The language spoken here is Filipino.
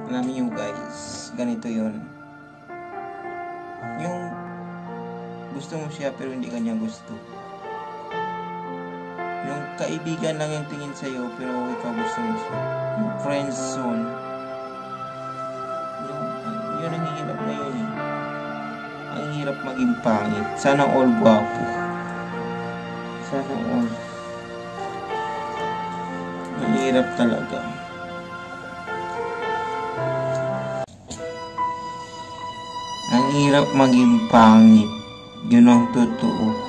Alam niyo guys, ganito yon. Yung gusto mo siya pero hindi kanya gusto. Yung kaibigan lang yung tingin sa'yo pero ikaw gusto mo siya. Yung friend zone. Yun ang hirap ngayon eh. Ang hirap maging pangit. Sana all guwapo. Sana all. Ang hirap talaga. Ang hirap maging pangit. Yun ang totoo.